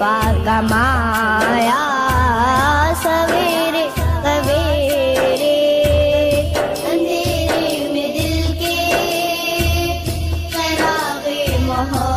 बेवफा कमाया सवेरे सवेरे, अंधेरे में दिल के चरागे मोहब्बत